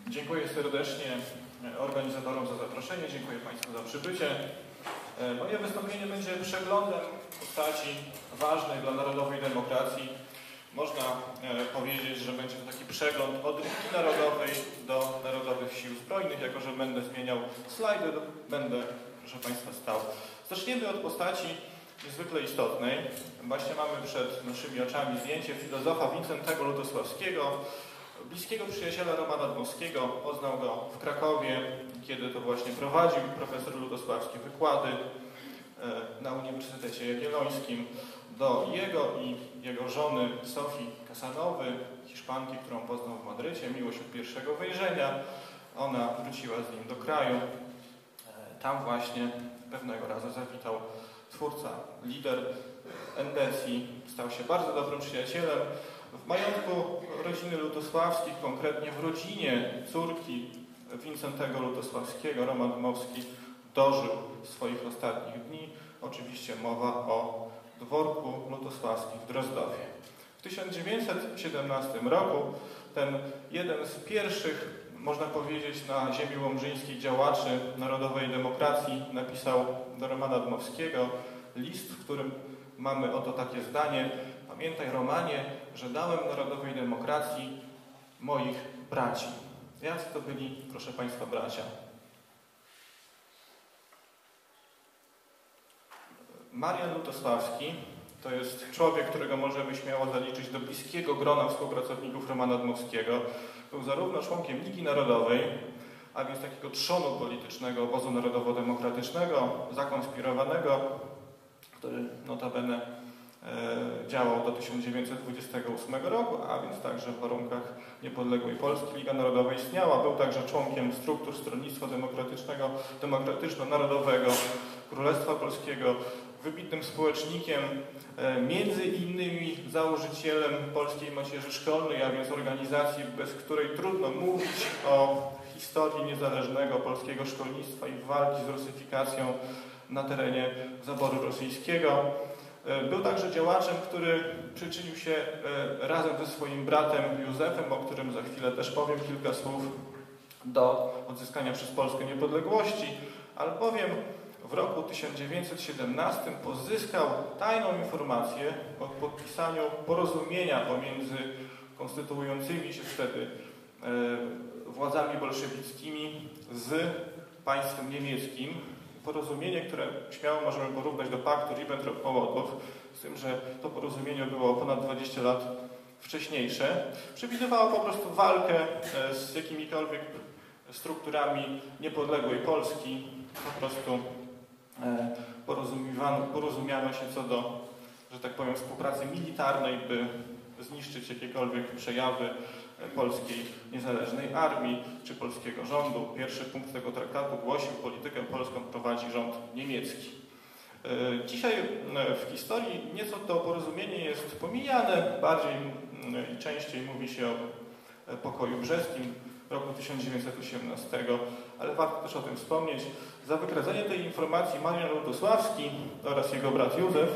Dziękuję serdecznie organizatorom za zaproszenie, dziękuję Państwu za przybycie. Moje wystąpienie będzie przeglądem postaci ważnej dla narodowej demokracji. Można powiedzieć, że będzie to taki przegląd od Ligi Narodowej do Narodowych Sił Zbrojnych. Jako że będę zmieniał slajdy, będę, proszę Państwa, stał. Zaczniemy od postaci niezwykle istotnej. Właśnie mamy przed naszymi oczami zdjęcie filozofa Wincentego Lutosławskiego, bliskiego przyjaciela Romana Dmowskiego. Poznał go w Krakowie, kiedy to właśnie prowadził profesor Lutosławski wykłady na Uniwersytecie Jagiellońskim. Do jego i jego żony Sofii Kasanowy, Hiszpanki, którą poznał w Madrycie, miłość od pierwszego wejrzenia. Ona wróciła z nim do kraju. Tam właśnie pewnego razu zawitał twórca, lider endecji. Stał się bardzo dobrym przyjacielem. W majątku rodziny Lutosławskich, konkretnie w rodzinie córki Wincentego Lutosławskiego, Roman Dmowski dożył swoich ostatnich dni. Oczywiście mowa o dworku Lutosławskich w Drozdowie. W 1917 roku ten jeden z pierwszych, można powiedzieć, na ziemi łomżyńskiej działaczy narodowej demokracji napisał do Romana Dmowskiego list, w którym mamy oto takie zdanie: pamiętaj, Romanie, że dałem narodowej demokracji moich braci. Jacy to byli, proszę Państwa, bracia? Marian Lutosławski to jest człowiek, którego możemy śmiało zaliczyć do bliskiego grona współpracowników Romana Dmowskiego. Był zarówno członkiem Ligi Narodowej, a więc takiego trzonu politycznego obozu narodowo-demokratycznego, zakonspirowanego, który notabene działał do 1928 roku, a więc także w warunkach niepodległej Polski. Liga Narodowa istniała. Był także członkiem struktur Stronnictwa Demokratycznego, Demokratyczno-Narodowego Królestwa Polskiego, wybitnym społecznikiem, między innymi założycielem Polskiej Macierzy Szkolnej, a więc organizacji, bez której trudno mówić o historii niezależnego polskiego szkolnictwa i walki z rusyfikacją na terenie zaboru rosyjskiego. Był także działaczem, który przyczynił się razem ze swoim bratem Józefem, o którym za chwilę też powiem kilka słów, do odzyskania przez Polskę niepodległości, albowiem w roku 1917 pozyskał tajną informację o podpisaniu porozumienia pomiędzy konstytuującymi się wtedy władzami bolszewickimi z państwem niemieckim. Porozumienie, które śmiało możemy porównać do paktu Ribbentrop-Mołotow, z tym, że to porozumienie było ponad 20 lat wcześniejsze. Przewidywało po prostu walkę z jakimikolwiek strukturami niepodległej Polski. Po prostu porozumiano się co do, że tak powiem, współpracy militarnej, by zniszczyć jakiekolwiek przejawy polskiej niezależnej armii czy polskiego rządu. Pierwszy punkt tego traktatu głosił: politykę polską prowadzi rząd niemiecki. Dzisiaj w historii nieco to porozumienie jest pomijane, bardziej i częściej mówi się o pokoju brzeskim roku 1918, ale warto też o tym wspomnieć. Za wykradzenie tej informacji Marian Lutosławski oraz jego brat Józef,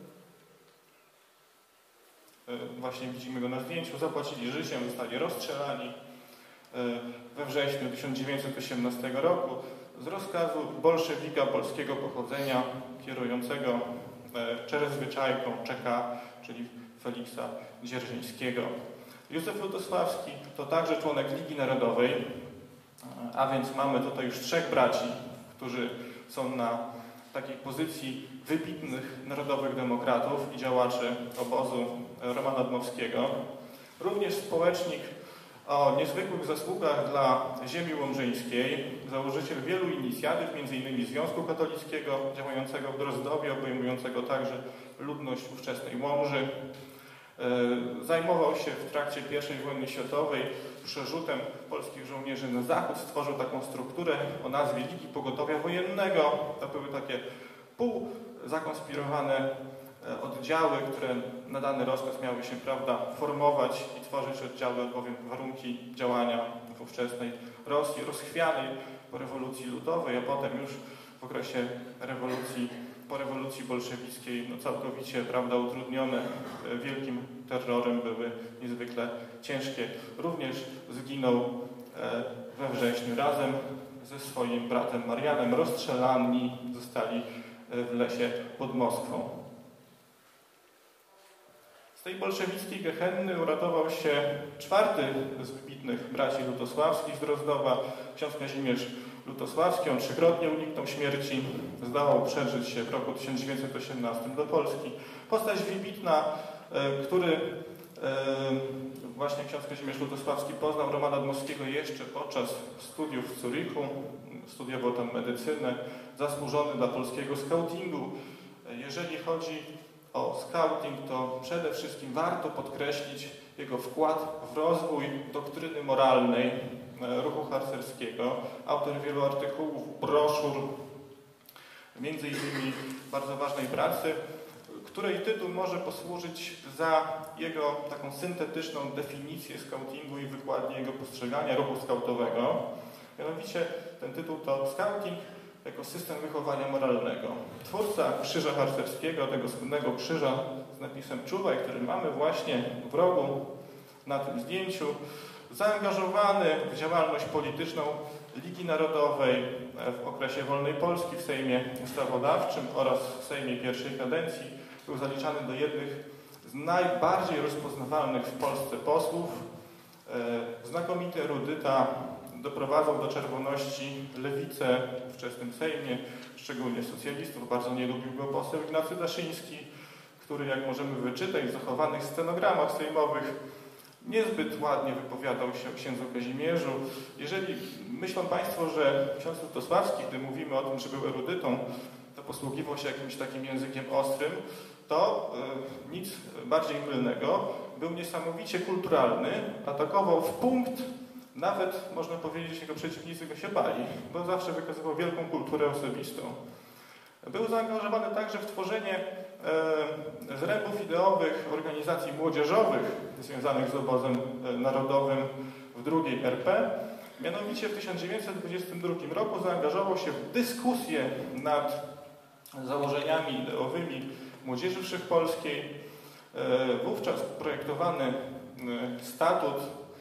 właśnie widzimy go na zdjęciu, zapłacili życiem, zostali rozstrzelani we wrześniu 1918 roku z rozkazu bolszewika polskiego pochodzenia kierującego czerezwyczajką ČK, czyli Feliksa Dzierżyńskiego. Józef Lutosławski to także członek Ligi Narodowej, a więc mamy tutaj już trzech braci, którzy są na takiej pozycji wybitnych narodowych demokratów i działaczy obozu Romana Dmowskiego. Również społecznik o niezwykłych zasługach dla ziemi łomżyńskiej, założyciel wielu inicjatyw, m.in. Związku Katolickiego działającego w Drozdowie, obejmującego także ludność ówczesnej Łomży. Zajmował się w trakcie I wojny światowej przerzutem polskich żołnierzy na zachód. Stworzył taką strukturę o nazwie Ligi Pogotowia Wojennego. To były takie półzakonspirowane oddziały, które na dany rozkaz miały się, prawda, formować i tworzyć oddziały, albowiem warunki działania w ówczesnej Rosji, rozchwianej po rewolucji ludowej, a potem już w okresie po rewolucji bolszewickiej, całkowicie, prawda, utrudnione wielkim terrorem, były niezwykle ciężkie. Również zginął we wrześniu razem ze swoim bratem Marianem rozstrzelani zostali w lesie pod Moskwą. Z tej bolszewickiej gehenny uratował się czwarty z wybitnych braci lutosławskich z Drozdowa, ksiądz Kazimierz Lutosławski. On trzykrotnie uniknął śmierci, zdołał przedrzeć się w roku 1918 do Polski. Postać wybitna, który właśnie ksiądz Kazimierz Lutosławski poznał Romana Dmowskiego jeszcze podczas studiów w Zurichu. Studiował tam medycynę, zasłużony dla polskiego skautingu. Jeżeli chodzi o skauting, to przede wszystkim warto podkreślić jego wkład w rozwój doktryny moralnej ruchu harcerskiego. Autor wielu artykułów, broszur, między innymi bardzo ważnej pracy, której tytuł może posłużyć za jego taką syntetyczną definicję skautingu i wykładnię jego postrzegania ruchu skautowego. Mianowicie ten tytuł to Skauting jako system wychowania moralnego. Twórca krzyża harcerskiego, tego słynnego krzyża z napisem Czuwaj, który mamy właśnie w rogu na tym zdjęciu, zaangażowany w działalność polityczną Ligi Narodowej w okresie wolnej Polski w Sejmie Ustawodawczym oraz w Sejmie pierwszej kadencji, był zaliczany do jednych z najbardziej rozpoznawalnych w Polsce posłów. Znakomity erudyta, doprowadzał do czerwoności lewicę w wczesnym Sejmie, szczególnie socjalistów. Bardzo nie lubił go poseł Ignacy Daszyński, który, jak możemy wyczytać w zachowanych stenogramach sejmowych, niezbyt ładnie wypowiadał się o księdzu Kazimierzu. Jeżeli myślą Państwo, że ksiądz Lutosławski, gdy mówimy o tym, że był erudytą, to posługiwał się jakimś takim językiem ostrym, to nic bardziej mylnego. Był niesamowicie kulturalny, atakował w punkt, nawet można powiedzieć, jego przeciwnicy go się bali, bo zawsze wykazywał wielką kulturę osobistą. Był zaangażowany także w tworzenie zrębów ideowych organizacji młodzieżowych związanych z obozem narodowym w II RP. Mianowicie w 1922 roku zaangażował się w dyskusję nad założeniami ideowymi Młodzieży Wszechpolskiej. Wówczas projektowany statut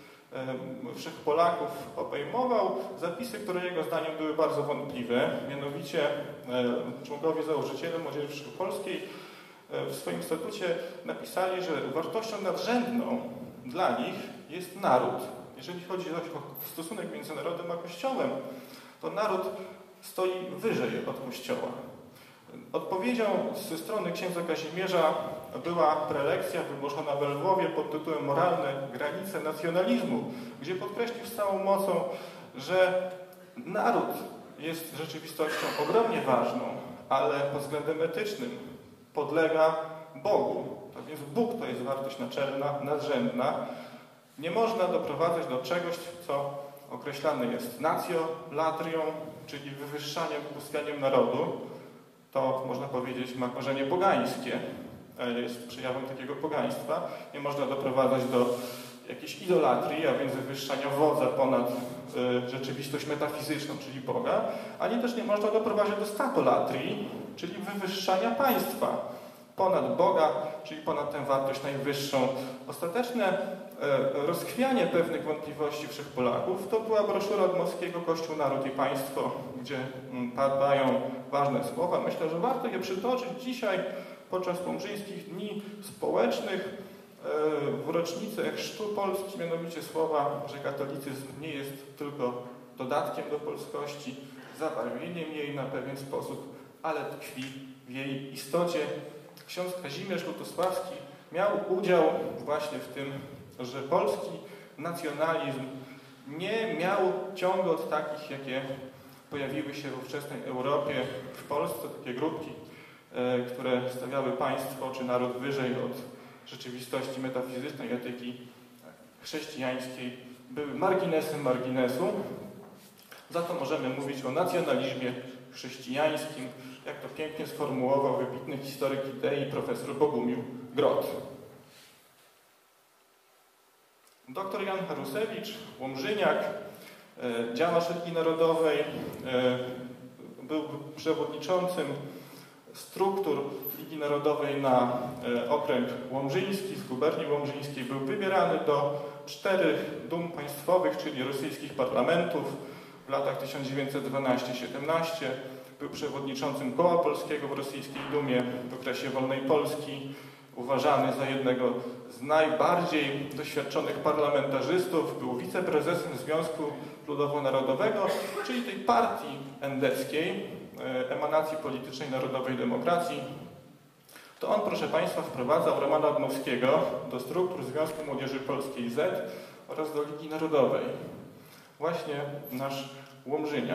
Wszechpolaków obejmował zapisy, które jego zdaniem były bardzo wątpliwe. Mianowicie członkowie założyciele Młodzieży Wszechpolskiej w swoim statucie napisali, że wartością nadrzędną dla nich jest naród. Jeżeli chodzi o stosunek między narodem a Kościołem, to naród stoi wyżej od Kościoła. Odpowiedzią ze strony księdza Kazimierza była prelekcja wygłoszona we Lwowie pod tytułem Moralne granice nacjonalizmu, gdzie podkreślił z całą mocą, że naród jest rzeczywistością ogromnie ważną, ale pod względem etycznym podlega Bogu. Tak więc Bóg to jest wartość naczelna, nadrzędna. Nie można doprowadzać do czegoś, co określane jest nacjolatrią, czyli wywyższaniem, ubóstwianiem narodu. To, można powiedzieć, ma korzenie pogańskie, jest przejawem takiego pogaństwa. Nie można doprowadzać do jakiejś idolatrii, a więc wywyższania wodza ponad rzeczywistość metafizyczną, czyli Boga, ani też nie można doprowadzić do statolatrii, czyli wywyższania państwa ponad Boga, czyli ponad tę wartość najwyższą. Ostateczne rozchwianie pewnych wątpliwości Wszechpolaków to była broszura Dmowskiego Kościół, Naród i Państwo, gdzie padają ważne słowa. Myślę, że warto je przytoczyć dzisiaj podczas Łomżyńskich Dni Społecznych w rocznicę chrztu Polski, mianowicie słowa, że katolicyzm nie jest tylko dodatkiem do polskości, zabarwieniem jej na pewien sposób, ale tkwi w jej istocie. Ksiądz Kazimierz Lutosławski miał udział właśnie w tym, że polski nacjonalizm nie miał ciągot takich, jakie pojawiły się w ówczesnej Europie, w Polsce, takie grupki, które stawiały państwo czy naród wyżej od rzeczywistości metafizycznej, etyki chrześcijańskiej, były marginesem marginesu. Za to możemy mówić o nacjonalizmie chrześcijańskim, jak to pięknie sformułował wybitny historyk idei profesor Bogumił Grot. Dr Jan Harusewicz, łomżyniak, działacz Ligi Narodowej, był przewodniczącym struktur Ligi Narodowej na okręg łomżyński, z guberni łomżyńskiej. Był wybierany do 4 dum państwowych, czyli rosyjskich parlamentów w latach 1912-17. Był przewodniczącym Koła Polskiego w rosyjskiej Dumie w okresie wolnej Polski. Uważany za jednego z najbardziej doświadczonych parlamentarzystów. Był wiceprezesem Związku Ludowo-Narodowego, czyli tej partii endeckiej, emanacji politycznej Narodowej Demokracji. To on, proszę Państwa, wprowadzał Romana Dmowskiego do struktur Związku Młodzieży Polskiej Z oraz do Ligi Narodowej. Właśnie nasz Łomżyniak.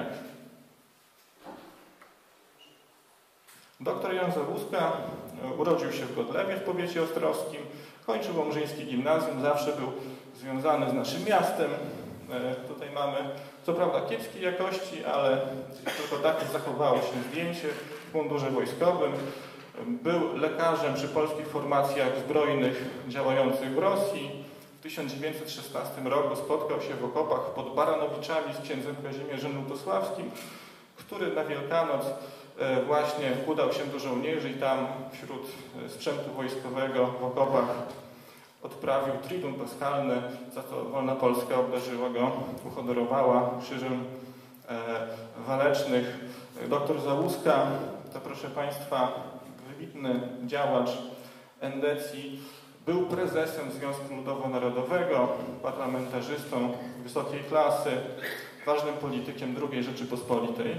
Doktor Jan Zawuska urodził się w Godlewie w powiecie ostrowskim, kończył Łomżyńskie Gimnazjum, zawsze był związany z naszym miastem. Tutaj mamy, co prawda, kiepskiej jakości, ale tylko takie zachowało się zdjęcie w mundurze wojskowym. Był lekarzem przy polskich formacjach zbrojnych działających w Rosji. W 1916 roku spotkał się w okopach pod Baranowiczami z księdzem Kazimierzem Lutosławskim, który na Wielkanoc właśnie udał się do żołnierzy i tam wśród sprzętu wojskowego w okopach odprawił Triduum Paschalne, za to wolna Polska obdarzyła go, uhonorowała Krzyżem Walecznych. Doktor Zawuska to, proszę Państwa, wybitny działacz endecji, był prezesem Związku Ludowo-Narodowego, parlamentarzystą wysokiej klasy, ważnym politykiem II Rzeczypospolitej.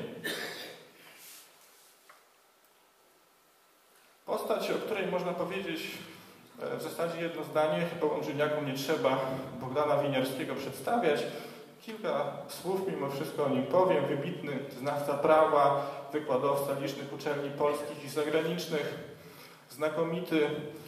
Postać, o której można powiedzieć w zasadzie jedno zdanie, chyba Łomżyniakom nie trzeba Bogdana Winiarskiego przedstawiać. Kilka słów mimo wszystko o nim powiem. Wybitny znawca prawa, wykładowca licznych uczelni polskich i zagranicznych, znakomity,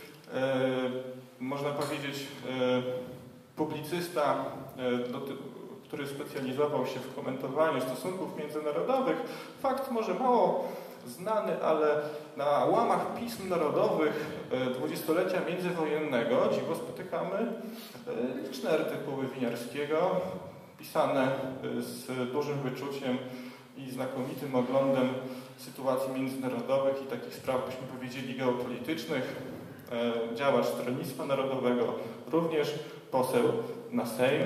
można powiedzieć, publicysta, który specjalizował się w komentowaniu stosunków międzynarodowych. Fakt może mało znany, ale na łamach pism narodowych dwudziestolecia międzywojennego dziwo spotykamy liczne artykuły Winiarskiego, pisane z dużym wyczuciem i znakomitym oglądem sytuacji międzynarodowych i takich spraw, byśmy powiedzieli, geopolitycznych. Działacz Stronnictwa Narodowego, również poseł na Sejm.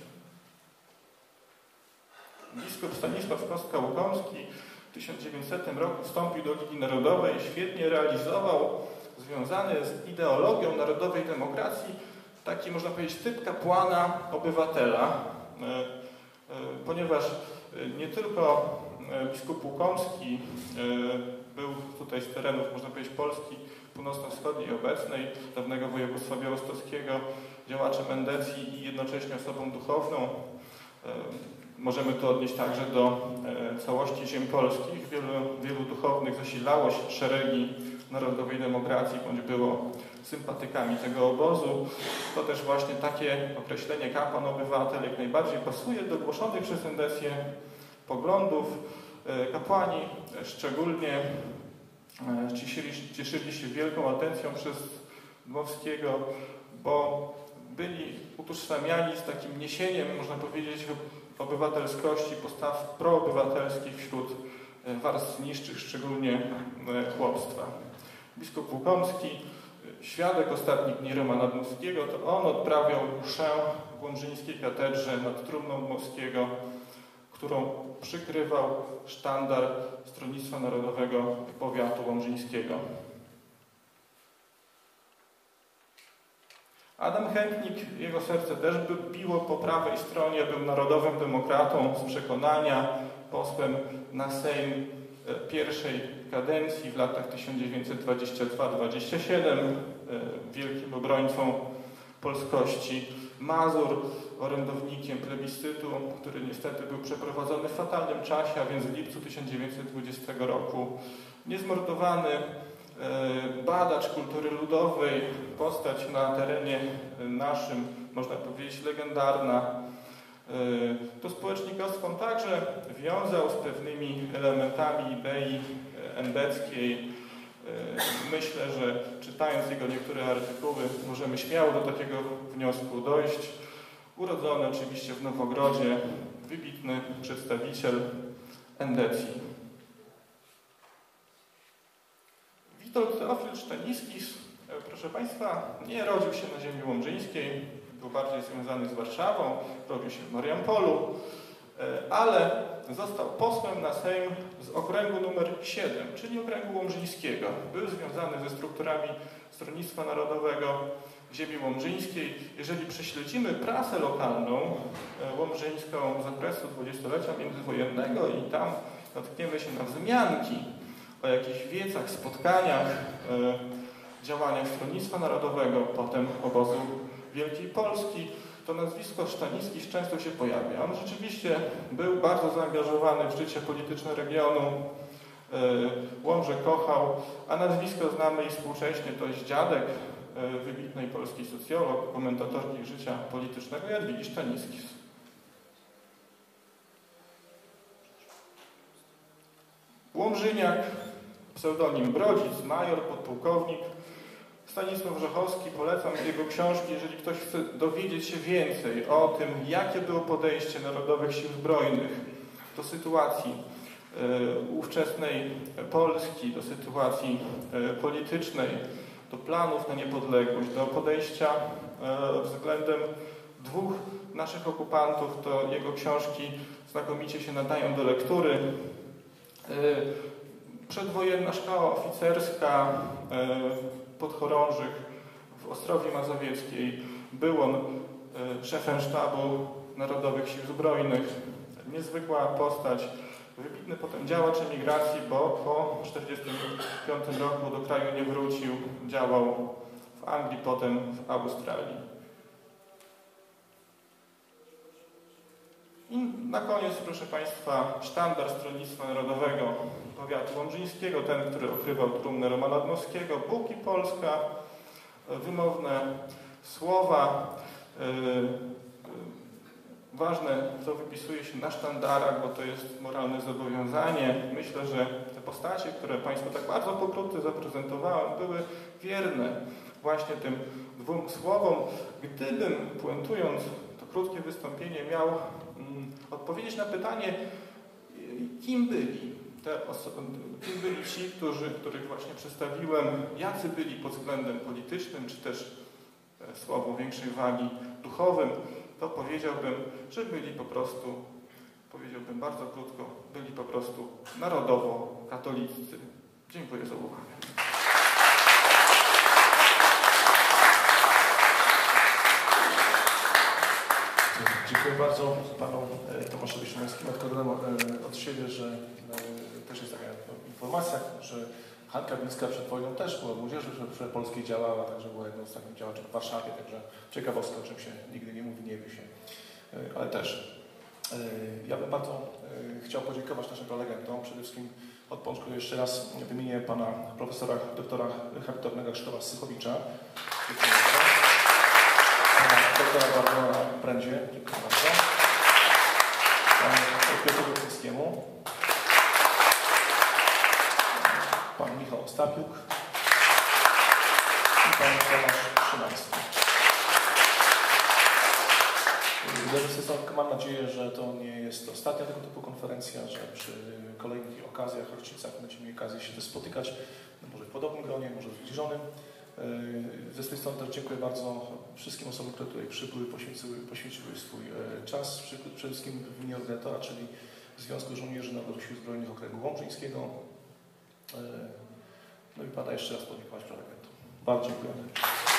Biskup Stanisław Kostka-Łukomski w 1900 roku wstąpił do Ligi Narodowej, świetnie realizował, związany z ideologią narodowej demokracji, taki, można powiedzieć, typ kapłana obywatela, ponieważ nie tylko biskup Łukomski był tutaj z terenów, można powiedzieć, Polski północno-wschodniej obecnej, dawnego województwa białostockiego, działaczem endecji i jednocześnie osobą duchowną. Możemy to odnieść także do całości ziem polskich. Wielu duchownych zasilało szeregi narodowej demokracji, bądź było sympatykami tego obozu. To też właśnie takie określenie kapłan obywatel jak najbardziej pasuje do głoszonych przez endecję poglądów. Kapłani szczególnie cieszyli się wielką atencją przez Dmowskiego, bo byli utożsamiani z takim niesieniem, można powiedzieć, obywatelskości, postaw proobywatelskich wśród warstw niższych, szczególnie chłopstwa. Biskup Łukomski, świadek ostatnich dni Romana Dmowskiego, to on odprawiał mszę w łomżyńskiej katedrze nad trumną Dmowskiego, którą przykrywał sztandar Stronnictwa Narodowego Powiatu Łomżyńskiego. Adam Chętnik, jego serce też biło po prawej stronie, był narodowym demokratą z przekonania, posłem na Sejm pierwszej kadencji w latach 1922-27, wielkim obrońcą polskości. Mazur, orędownikiem plebiscytu, który niestety był przeprowadzony w fatalnym czasie, a więc w lipcu 1920 roku. Niezmordowany badacz kultury ludowej, postać na terenie naszym, można powiedzieć, legendarna. To społecznikostwo także wiązał z pewnymi elementami idei endeckiej. Myślę, że czytając jego niektóre artykuły możemy śmiało do takiego wniosku dojść. Urodzony oczywiście w Nowogrodzie, wybitny przedstawiciel endecji. Witold Teofil Szteniskis, proszę Państwa, nie rodził się na ziemi łomżyńskiej, był bardziej związany z Warszawą, robił się w Mariampolu, ale został posłem na Sejm z okręgu numer 7, czyli okręgu łomżyńskiego. Był związany ze strukturami Stronnictwa Narodowego ziemi łomżyńskiej. Jeżeli prześledzimy prasę lokalną łomżyńską z okresu dwudziestolecia międzywojennego i tam natkniemy się na wzmianki o jakichś wiecach, spotkaniach, działaniach Stronnictwa Narodowego, potem obozu Wielkiej Polski, to nazwisko Stanisław często się pojawia. On rzeczywiście był bardzo zaangażowany w życie polityczne regionu, Łomżę kochał, a nazwisko znamy i współcześnie to jest dziadek wybitnej polskiej socjolog, komentatorki życia politycznego Jadwigi Stanisław. Łomżyniak, pseudonim Brodzic, major, podpułkownik. Stanisław Żochowski, polecam jego książki, jeżeli ktoś chce dowiedzieć się więcej o tym, jakie było podejście Narodowych Sił Zbrojnych do sytuacji ówczesnej Polski, do sytuacji politycznej, do planów na niepodległość, do podejścia względem dwóch naszych okupantów, to jego książki znakomicie się nadają do lektury. Przedwojenna szkoła oficerska podchorążych w Ostrowi Mazowieckiej. Był on szefem sztabu Narodowych Sił Zbrojnych. Niezwykła postać, wybitny potem działacz emigracji, bo po 1945 roku do kraju nie wrócił. Działał w Anglii, potem w Australii. I na koniec, proszę Państwa, sztandar Stronnictwa Narodowego powiatu łomżyńskiego, ten, który okrywał trumnę Romana Dmowskiego, Bóg i Polska, wymowne słowa, ważne, co wypisuje się na sztandarach, bo to jest moralne zobowiązanie. Myślę, że te postacie, które Państwu tak bardzo pokrótce zaprezentowałem, były wierne właśnie tym dwóm słowom. Gdybym, puentując to krótkie wystąpienie, miał odpowiedzieć na pytanie, kim byli te osoby, kim byli ci, których właśnie przedstawiłem, jacy byli pod względem politycznym, czy też słowo większej wagi duchowym, to powiedziałbym, że byli po prostu, powiedziałbym bardzo krótko, byli po prostu narodowo-katolicy. Dziękuję za uwagę. Dziękuję bardzo panu Tomaszowi Szymańskiemu. Dodam od siebie, że też jest taka informacja, że Hanka Wińska przed wojną też była w młodzieży polskiej, działała, także była jedną z takich działaczy w Warszawie, także ciekawostka, o czym się nigdy nie mówi, nie wie się, ale też. Ja bym bardzo chciał podziękować naszym prelegentom, przede wszystkim od Pączku jeszcze raz wymienię pana profesora, doktora habilitowanego Krzysztofa Sychowicza. Doktora Barbara Prędzie, dziękuję bardzo. Panu Piotrowi Kwieckiemu. Pan Michał Ostapiuk i pan Tomasz Szymański. Mam nadzieję, że to nie jest ostatnia tego typu konferencja, że przy kolejnych okazjach, rocznicach będziemy mieli okazję się spotykać, może w podobnym gronie, może w zbliżonym. Ze swojej strony też dziękuję bardzo wszystkim osobom, które tutaj przybyły, poświęciły swój czas, przede wszystkim w imieniu organizatora, czyli Związku Żołnierzy Narodowych Sił Zbrojnych Okręgu Łomżyńskiego. No i pada jeszcze raz podziękować prelegentom. Bardzo dziękujemy.